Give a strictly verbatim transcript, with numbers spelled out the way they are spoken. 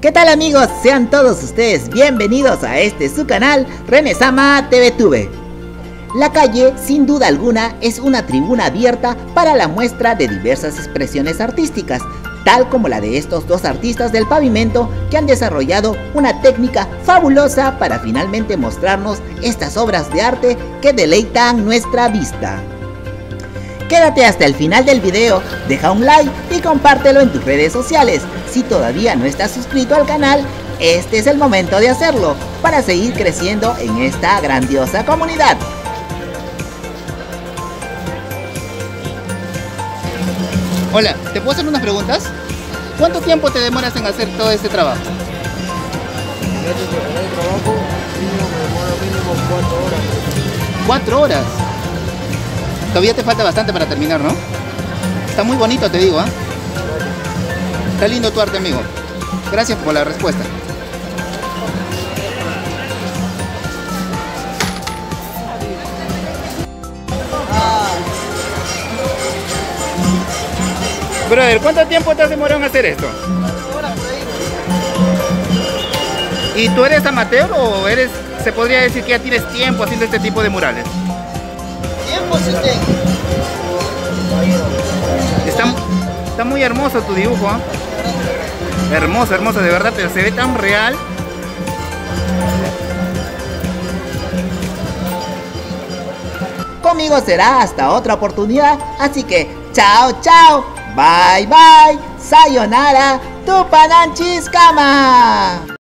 ¿Qué tal amigos? Sean todos ustedes bienvenidos a este su canal Renesama TVTube. La calle, sin duda alguna, es una tribuna abierta para la muestra de diversas expresiones artísticas, tal como la de estos dos artistas del pavimento que han desarrollado una técnica fabulosa para finalmente mostrarnos estas obras de arte que deleitan nuestra vista. Quédate hasta el final del video, deja un like y compártelo en tus redes sociales. Si todavía no estás suscrito al canal, este es el momento de hacerlo para seguir creciendo en esta grandiosa comunidad. Hola, ¿te puedo hacer unas preguntas? ¿Cuánto tiempo te demoras en hacer todo este trabajo? En el trabajo mínimo me demora mínimo cuatro horas. ¿Cuatro horas? Todavía te falta bastante para terminar, ¿no? Está muy bonito, te digo, ¿ah? ¿eh? Está lindo tu arte, amigo. Gracias por la respuesta. Brother, ¿cuánto tiempo te has demorado en hacer esto? ¿Y tú eres amateur o eres, se podría decir que ya tienes tiempo haciendo este tipo de murales? Tiempo sí tengo. Está, está muy hermoso tu dibujo, ¿eh? Hermoso, hermoso, de verdad, pero se ve tan real. Conmigo será hasta otra oportunidad, así que chao chao, bye bye, sayonara, tupananchis kama.